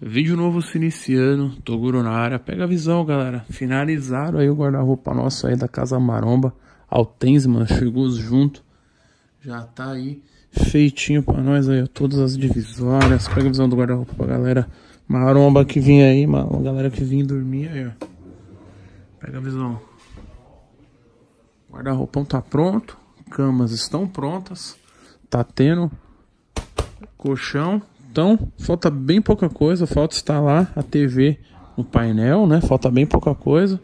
Vídeo novo se iniciando, Toguro na área. Pega a visão, galera. Finalizaram aí o guarda-roupa nosso aí da Casa Maromba. Altensman, chegou junto. Já tá aí feitinho pra nós aí, ó. Todas as divisórias. Pega a visão do guarda-roupa pra galera Maromba que vinha aí, mano. A galera que vinha dormir aí, ó. Pega a visão. Guarda-roupão tá pronto. Camas estão prontas. Tá tendo colchão. Então, falta bem pouca coisa. Falta instalar a TV no painel, né? Falta bem pouca coisa.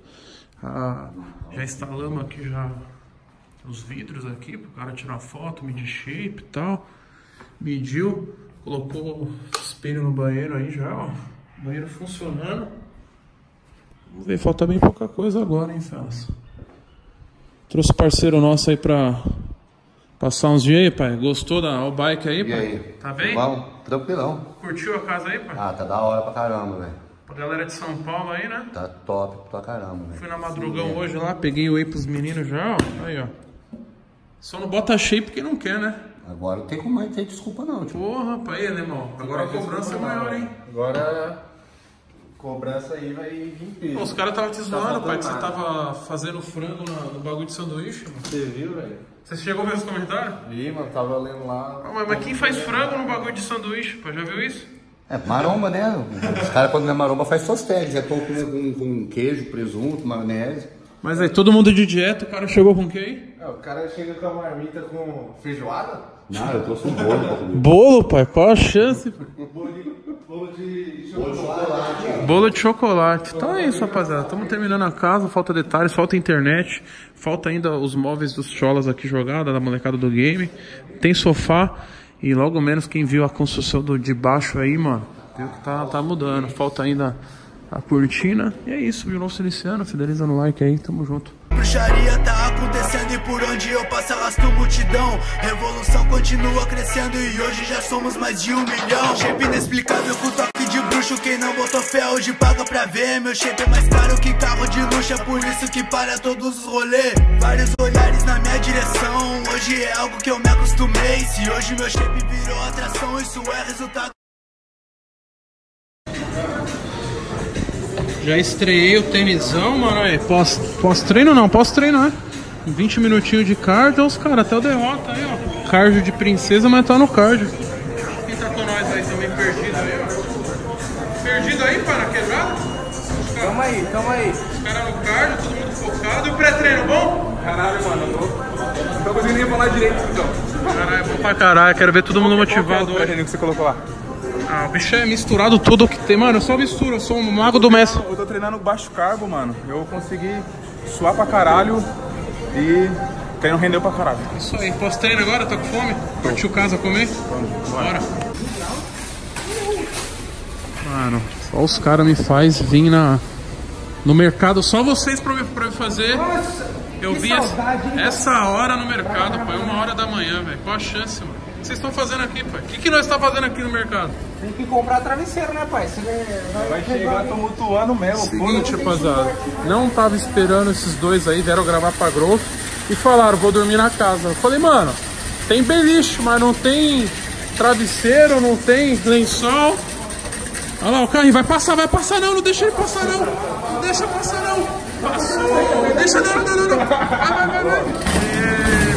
Já instalamos aqui já os vidros aqui pro cara tirar foto, medir shape e tal. Mediu, colocou espelho no banheiro aí já, ó. Banheiro funcionando. Vamos ver, falta bem pouca coisa agora, hein, fellas. Trouxe parceiro nosso aí pra passar uns dias aí, pai. Gostou da bike aí, pai? E aí? Tá bem? Bom, tranquilão. Curtiu a casa aí, pai? Ah, tá da hora pra caramba, velho. Pra galera de São Paulo aí, né? Tá top pra caramba, velho. Fui na madrugão hoje lá, peguei o whey pros meninos já, ó. Aí, ó. Só não bota shape porque não quer, né? Agora não tem como mais ter desculpa não, tio. Porra, pai, alemão. Agora a cobrança é maior, hein? Agora cobrança aí vai vir peso. Pô, os caras estavam te zoando, pai, que você tava fazendo frango no bagulho de sanduíche, mano. Você viu, velho? Você chegou a ver os comentários? Vi, mano, tava lendo lá. Ah, mas quem faz frango no bagulho de sanduíche, pai? Já viu isso? É, maromba, né? Os caras quando não é maromba faz tostéis. Já estão com queijo, presunto, maionese. Mas aí, todo mundo de dieta, o cara chegou com o quê aí? O cara chega com a marmita com feijoada? Não, eu trouxe um bolo pra comer. Bolo, pai? Qual a chance? Bolo de chocolate. Bolo de chocolate. Então é isso, rapaziada. Estamos terminando a casa. Falta detalhes, falta internet. Falta ainda os móveis dos cholas aqui jogados, da molecada do game. Tem sofá. E logo menos quem viu a construção de baixo aí, mano, viu que tá mudando. Falta ainda a cortina. E é isso, viu? Nosso iniciando. Fideliza no like aí. Tamo junto. Bruxaria tá acontecendo e por onde eu passo arrasto multidão. Revolução continua crescendo e hoje já somos mais de 1 milhão. Shape inexplicável com toque de bruxo. Quem não botou fé hoje paga pra ver. Meu shape é mais caro que carro de luxo. É por isso que para todos os rolês. Vários olhares na minha direção. Hoje é algo que eu me acostumei. Se hoje meu shape virou atração, isso é resultado. Já estreiei o tênisão, mano. Aí, pós-treino não, pós-treino, né? 20 minutinhos de cardio, os caras até o derrota aí, ó. Cardio de princesa, mas tá no cardio. Quem tá com nós aí também perdido aí, ó? Perdido aí, para quebrado? Tamo aí, tamo aí. Os caras no cardio, todo mundo focado. E o pré-treino, bom? Caralho, mano, não tô conseguindo nem falar direito, então. Caralho, bom pra caralho. Quero ver todo mundo motivado Qual hoje. que você colocou lá? Ah, o bicho é misturado tudo que tem. Mano, eu só misturo, eu sou um mago do mestre. Eu tô treinando baixo carbo, mano. Eu consegui suar pra caralho e treino rendeu pra caralho. Isso aí, pós-treino agora, tô com fome? Partiu casa comer? Vamos, Bora. Mano, só os caras me faz vir no mercado, só vocês pra me fazer. Nossa, eu vi saudade, essa hora no mercado, pai, 1h da manhã, velho. Qual a chance, mano? O que vocês estão fazendo aqui, pai? O que nós estamos fazendo aqui no mercado? tem que comprar travesseiro, né, pai? Você vai chegar tumultuando mesmo. Seguinte, rapaziada, não tava esperando esses dois aí, vieram gravar pra Growth e falaram, vou dormir na casa. Eu falei, mano, tem beliche, mas não tem travesseiro, não tem lençol. Olha lá, o carrinho vai passar não, não deixa ele passar não. Não deixa passar não. Passou, deixa não. Vai.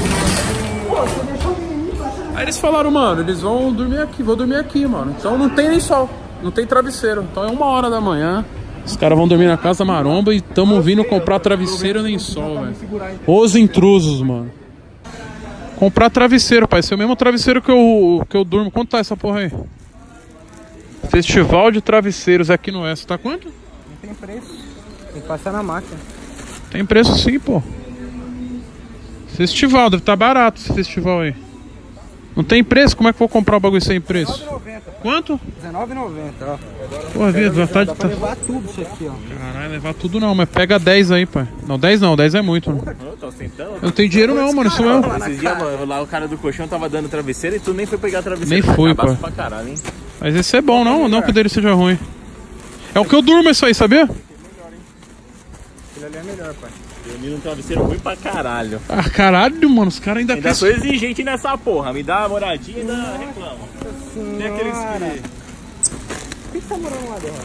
Aí eles falaram, mano, eles vão dormir aqui, vou dormir aqui, mano. Então não tem nem sol, não tem travesseiro. Então é 1h da manhã. Os caras vão dormir na Casa Maromba e tamo vindo comprar travesseiro nem sol, velho. Os intrusos, mano. Comprar travesseiro, pai. Esse é o mesmo travesseiro que eu durmo. Quanto tá essa porra aí? Festival de travesseiros aqui no Oeste. Tá quanto? não tem preço. Tem que passar na máquina. Tem preço sim, pô. Festival, deve tá barato esse festival aí. Não tem preço? Como é que eu vou comprar o bagulho sem preço? R$19,90. Quanto? R$19,90, ó. Porra, vida, tá Dá pra levar tudo isso aqui, ó. Caralho, levar tudo não, mas pega 10 aí, pai. Não, 10 não, 10 é muito, né? Eu tô sentando. Eu não tenho dinheiro não, mano, isso é. Esses dias, mano, lá o cara do colchão tava dando travesseiro e tu nem foi pegar travesseiro. Nem fui, pô. pô. Pra caralho, hein? Mas esse é bom, não que o dele seja ruim. É o que eu durmo isso aí, sabia? Ele ali é melhor, pai. Dormi num travesseiro ruim pra caralho. Ah, caralho, mano, os caras ainda Ainda sou exigente nessa porra. Me dá a moradinha e ainda reclama. Tem aqueles que... Por que você tá morando lá, Derrota?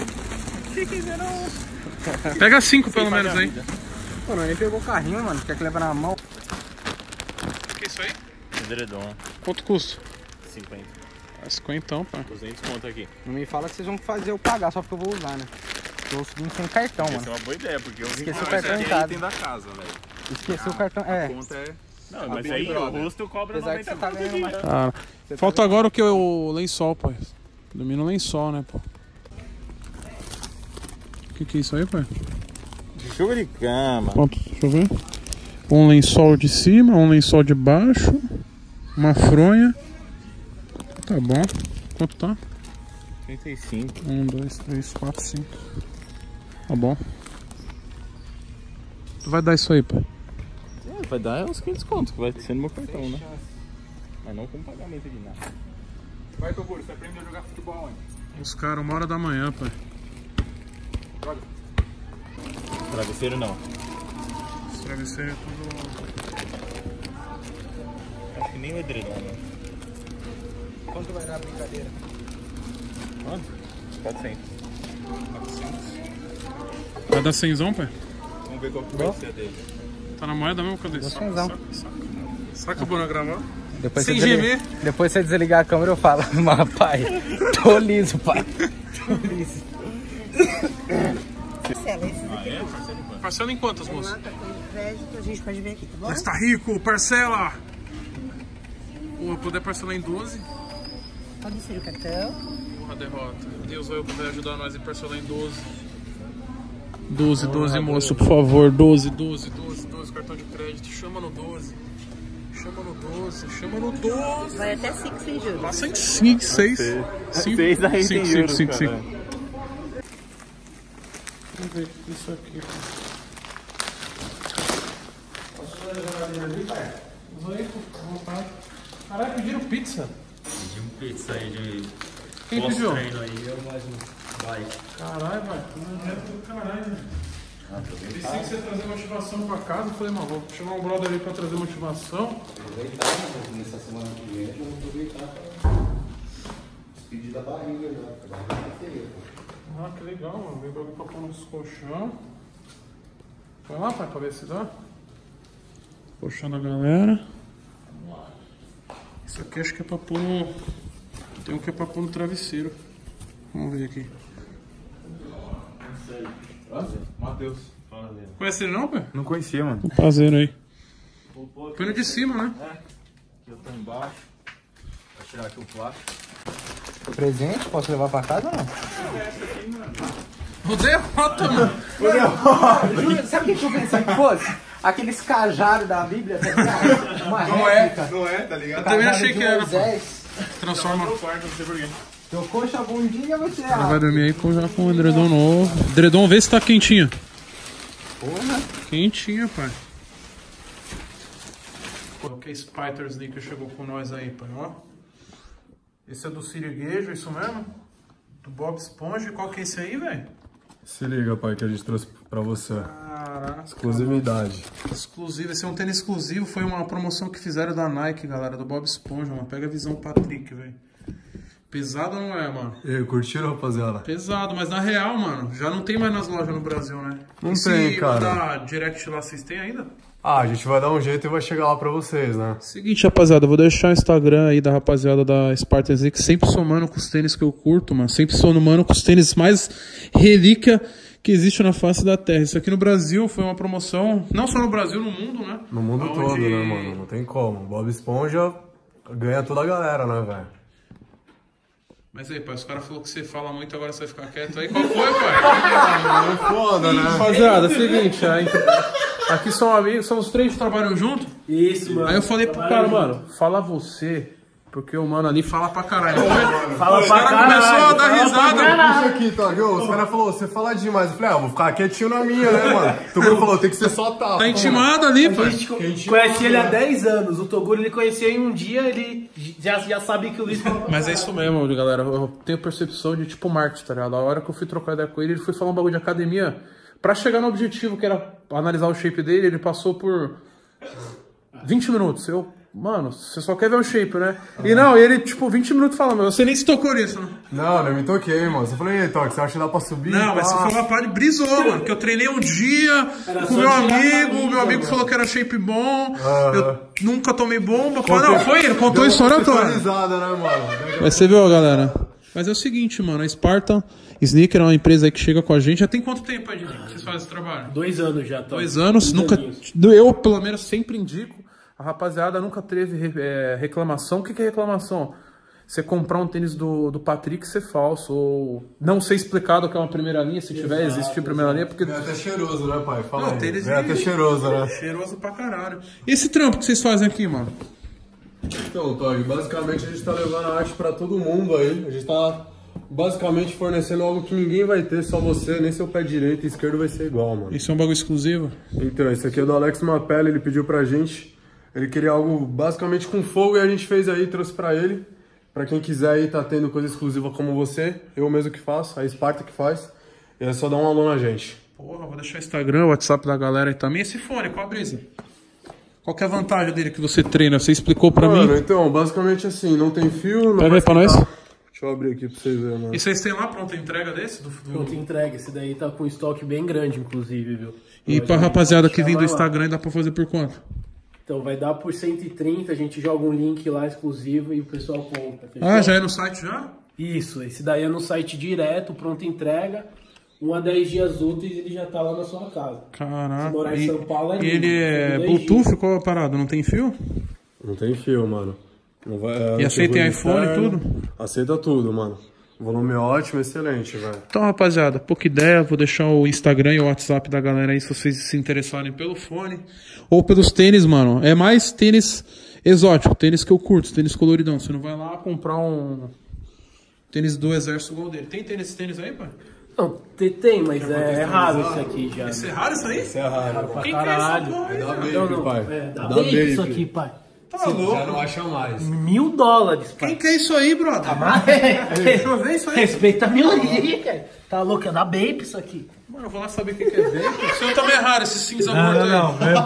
Pega 5 pelo menos aí. Pô, não, nem pegou o carrinho, mano. Quer que leva na mão? O que é isso aí? Edredom. Quanto custa? 50. 50 então, pá. 200 conto aqui. Não me fala que vocês vão fazer eu pagar só porque eu vou usar, né? Tô seguindo sem cartão, Essa mano. é uma boa ideia, porque eu vim Esqueci o com cartão em Esse casa. item da casa, velho. Esqueci o cartão. É. Conta é... Não, mas aí o rosto cobra Apesar que 90 você tá conto ganhando aqui. mais. Cara, falta agora o que? O lençol, pai. Dormir no lençol, né, pô? O que é isso aí, pai? Chuva de cama. Quanto? Deixa eu ver. Um lençol de cima, um lençol de baixo, uma fronha. Tá bom. Quanto tá? 35. 1, 2, 3, 4, 5. Tá bom. Tu vai dar isso aí, pai? Vai dar uns 500 contos, que vai ser no meu cartão, né? Mas não com pagamento de nada. Vai, Toguro, você aprendeu a jogar futebol onde? Os caras, 1h da manhã, pai. Travesseiro não. Esse travesseiro é tudo... Acho que nem o edredom, né? Quanto vai dar a brincadeira? Quanto? 400. Vai dar 100zão, pai? Vamos ver qual que vai ser a dele. Tá na moeda mesmo? Cadê? Deu Saca, 100zão. saca o bono gravar. Depois Sem você gemer. Depois você desligar a câmera eu falo. Mas, pai, tô liso, pai. Tô liso. Parcela em quantas, moça? Cartão de crédito, a gente pode ver aqui, tá bom? Mas tá rico, parcela! Porra, poder parcelar em 12? Pode ser o cartão. Porra, derrota. Deus vai poder ajudar nós em parcelar em 12. 12, moço, por favor. 12, cartão de crédito. Chama no 12. Chama no 12. Vai até 5 sem juros. Passa em 5, 6. 6 aí tem juros, 5. cara. Vamos ver isso aqui. Posso fazer a geladeira ali, pai? Usa aí, pô, à vontade. Caralho, pediram pizza. Pedimos pizza aí de Quem pediu? pós-treino aí, eu mais um bike. Caralho, vai. Tu não adianta do caralho, velho. Pensei que você ia trazer motivação pra casa. Eu falei, mano, vou chamar um brother ali pra trazer motivação. Aproveitar, nessa semana que vem, vamos aproveitar para despedir da barriga já, porque a barriga tá feia, pô. Ah, que legal, mano. Veio bagulho pra pôr nos colchão. Vai lá, pai, pra ver se dá. Colchão da galera. Isso aqui acho que é pra pôr no... Tem um que é pra pôr no travesseiro. Vamos ver aqui. Matheus. Conhece ele não, pai? Não conhecia, mano. Um parceiro aí. Põe no de cima, né? Aqui eu tô embaixo. Vou tirar aqui o plástico. Presente? Posso levar pra casa ou não? O derrota, mano. Júlio, sabe o que eu pensei que fosse? Aqueles cajados da Bíblia, tá ligado? Uma réplica. Não é, tá ligado? Também achei que era, pô. Moisés. Transforma. Teu coxa bundinha vai ser Ela vai dormir aí já com o edredom novo. Edredom, vê se tá quentinho. Porra. Quentinho, pai. O que Spider Sneaker chegou com nós aí, pai, ó. Esse é do Siriguejo, isso mesmo? Do Bob Esponja. Qual que é esse aí, velho? Se liga, pai, que a gente trouxe pra você. Caraca. Exclusividade. Exclusivo, esse é um tênis exclusivo. Foi uma promoção que fizeram da Nike, galera, do Bob Esponja, mano. Pega a visão Patrick, velho. Pesado ou não é, mano? E aí, curtiram, rapaziada? Pesado, mas na real, mano, já não tem mais nas lojas no Brasil, né? Não E tem, se cara. mandar direct lá, vocês têm ainda? Ah, a gente vai dar um jeito e vai chegar lá pra vocês, né? Seguinte, rapaziada, eu vou deixar o Instagram aí da rapaziada da Spartan Sneaker, sempre somando com os tênis que eu curto, mano. Sempre somando com os tênis mais relíquia que existe na face da terra. Isso aqui no Brasil foi uma promoção, não só no Brasil, no mundo, né? No mundo Onde- todo, né, mano? Não tem como. Bob Esponja ganha toda a galera, né, velho? Mas aí, pai, os caras falaram que você fala muito, agora você vai ficar quieto aí. Qual foi, pai? É foda, né? Rapaziada, é o seguinte, aqui são amigos, são os três que trabalham junto. Isso, mano. Aí eu falei pro cara, mano, fala você, porque o mano ali fala pra caralho. Fala O pra cara caralho. começou a dar risada. Isso aqui, tá, viu? Os caras falaram, você fala demais. Eu falei, vou ficar quietinho na minha, né, mano? Todo mundo falou, tem que ser só tapa. Tá intimado ali, pai. A gente conhece ele há 10 anos. O Toguro ele conhecia em um dia, ele já sabia que o Luiz falava. Mas é isso mesmo, galera. Eu tenho percepção de tipo marketing, tá ligado? A hora que eu fui trocar ideia com ele, ele foi falar um bagulho de academia. Pra chegar no objetivo, que era analisar o shape dele, ele passou por 20 minutos. Eu mano, você só quer ver o shape, né? E não, ele, tipo, 20 minutos falando, mas você nem se tocou nisso, né? Não, eu me toquei, mano. Você falou, e aí, Toque, você acha que dá pra subir? Não, mas você falou uma parte brisou, mano. Que eu treinei um dia com meu amigo falou que era shape bom, eu nunca tomei bomba. Não, foi ele, contou a história toda. Né, mano? Mas você viu, galera? Mas é o seguinte, mano, a Spartan Sneaker é uma empresa aí que chega com a gente. Já tem quanto tempo aí, que vocês fazem esse trabalho? 2 anos já, tá? 2 anos, nunca. Eu, pelo menos, sempre indico. A rapaziada nunca teve reclamação. O que é reclamação? Você comprar um tênis do Patrick ser falso, ou não ser explicado que é uma primeira linha, se tiver, existir primeira linha, porque... É até cheiroso, né, pai? Fala não, aí. tênis é até cheiroso, né? Cheiroso pra caralho. E esse trampo que vocês fazem aqui, mano? Então, Tog, basicamente a gente tá levando a arte pra todo mundo aí. A gente tá basicamente fornecendo algo que ninguém vai ter, só você, nem seu pé direito e esquerdo vai ser igual, mano. Isso é um bagulho exclusivo? Então, esse aqui é do Alex Mapelli, ele pediu pra gente. Ele queria algo basicamente com fogo e a gente fez aí, trouxe pra ele. Pra quem quiser aí, tá tendo coisa exclusiva como você, eu mesmo que faço, a Sparta que faz. E é só dar um alô na gente. Porra, vou deixar o Instagram, o WhatsApp da galera aí também. Esse fone, qual a brisa? Qual que é a vantagem dele que você treina? Você explicou pra mim? Então, basicamente assim, não tem fio, não vai ver pra nós? Deixa eu abrir aqui pra vocês verem, mano. E vocês têm lá pronta entrega desse? Pronta entrega, esse daí tá com estoque bem grande, inclusive, viu? E pra rapaziada que vem do Instagram, dá pra fazer por quanto? Então vai dar por 130, a gente joga um link lá exclusivo e o pessoal compra. Fechou? Ah, já é no site já? Isso, esse daí é no site direto, pronta entrega. 1 a 10 dias úteis ele já tá lá na sua casa. Caraca. Se morar em São Paulo é ele é Bluetooth? Qual é a parada? Não tem fio? Não tem fio, mano. Não vai, e aceita iPhone e tudo? Aceita tudo, mano. O volume é ótimo, excelente, velho. Então, rapaziada, pouca ideia, vou deixar o Instagram e o WhatsApp da galera aí se vocês se interessarem pelo fone ou pelos tênis, mano. É mais tênis exótico, tênis que eu curto, tênis coloridão. Você não vai lá comprar um tênis do exército igual dele. Tem tênis aí, pai? Não, tem, mas é raro isso aqui já. Esse é raro isso aí? Esse é raro. Pra quem caralho. Que é essa porra aí, da mano? Baby, pai. Da Baby isso aqui, pai. Tá louco? Já não acha mais. $1000, pai. Quem que é isso aí, brother? Não vê isso aí? Respeita a minha origem, cara. Tá louco? É da Baby isso aqui. Mano, eu vou lá saber o que é Baby. O seu também é raro, esse cinza morto aí.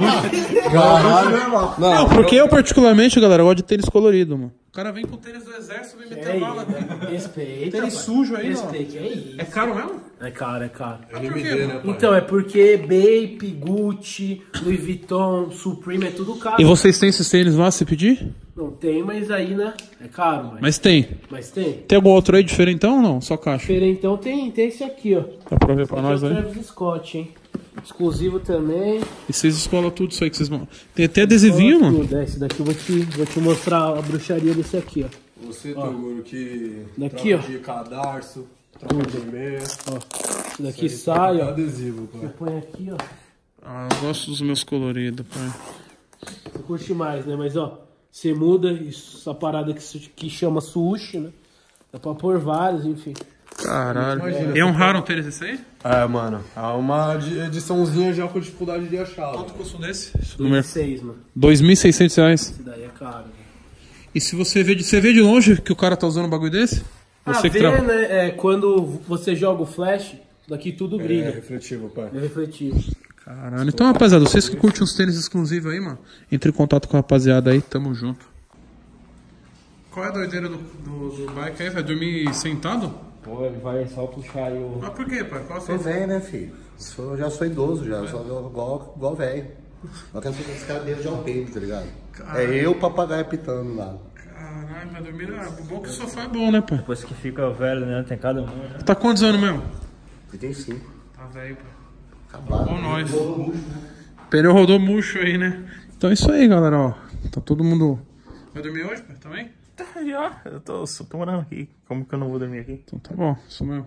Não, porque eu particularmente, galera, gosto de tênis colorido, mano. O cara vem com tênis do exército, vem meter bala aqui. Respeita. Tênis sujo aí, Respeita, não. é isso. É caro mesmo? É caro, é caro. Mas por quê, mano? Então, é porque Bape, Gucci, Louis Vuitton, Supreme, é tudo caro. E vocês têm esses tênis lá, se pedir? Não tem, mas aí, né? É caro, mas tem. Mas tem. Tem algum outro aí diferentão ou não? Só caixa? Diferentão tem esse aqui, ó. Dá pra ver pra nós é o aí? Travis Scott, hein? Exclusivo também. E vocês escolam tudo isso aí que vocês vão... Tem até adesivinho, mano? Esse daqui eu vou te mostrar a bruxaria desse aqui, ó. Você, Toguro, que daqui, ó. de cadarço, troca de meia. Ó, isso daqui sai, ó. Adesivo, pai. Você põe aqui, ó. Ah, eu gosto dos meus coloridos, pai. Você curte mais, né? Mas, ó, você muda essa parada que chama sushi, né? Dá pra pôr vários, enfim. Caralho. É um raro um tênis esse aí? É, mano. É uma ediçãozinha já com dificuldade de achar. Quanto custa um desse? 2006, mano. R$2.600. Esse daí é caro, velho. E se você vê de longe que o cara tá usando um bagulho desse? Você que vê, né? É, quando você joga o flash, daqui tudo brilha. É refletivo, pai. É refletivo. Caralho. Então, rapaziada, vocês que curtem uns tênis exclusivos aí, mano, entre em contato com a rapaziada aí, tamo junto. Qual é a doideira do bike aí? Vai dormir sentado? Pô, ele vai só puxar aí o... Mas por quê, pai? Qual a Sou velho, né, filho? Já sou idoso, já. Sou igual velho. Nós temos esse cara dentro de um peito, tá ligado? Caralho. É eu, papagaio pitando lá. Caralho, vai dormir... bom que o sofá é bom, né, pai? Depois que fica velho, né? Tem cada um, né? Tá quantos anos mesmo? 35. Tá velho, pai. Acabado. Bom nós. Pneu rodou murcho aí, né? Então é isso aí, galera, ó. Tá todo mundo... Vai dormir hoje, pai? Também? Tá, já. Eu tô morando aqui. Como que eu não vou dormir aqui? Então tá bom, isso mesmo.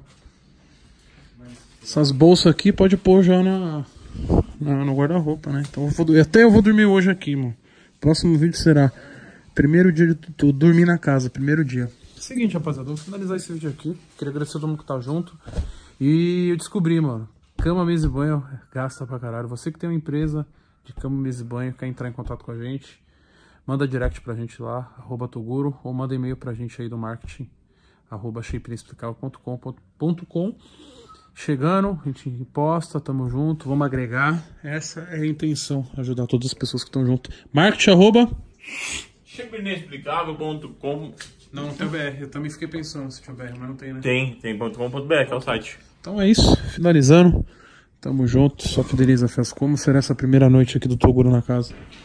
Essas bolsas aqui pode pôr já no guarda-roupa, né? Então eu vou dormir hoje aqui, mano. Próximo vídeo será primeiro dia de dormir na casa, primeiro dia. Seguinte, rapaziada, vamos finalizar esse vídeo aqui. Queria agradecer a todo mundo que tá junto. E eu descobri, mano, cama, mesa e banho gasta pra caralho. Você que tem uma empresa de cama, mesa e banho, quer entrar em contato com a gente, manda direct pra gente lá, @Toguro, ou manda e-mail pra gente aí do marketing, @shapeinexplicável.com. Chegando, a gente posta, tamo junto, vamos agregar. Essa é a intenção, ajudar todas as pessoas que estão junto. Marketing, Chipinexplicável.com. Não tem o BR. Eu também fiquei pensando se tinha BR, mas não tem, né? Tem .com.br, que é o site. Então é isso. Finalizando. Tamo junto. Só fideliza a festa. Como será essa primeira noite aqui do Toguro na casa?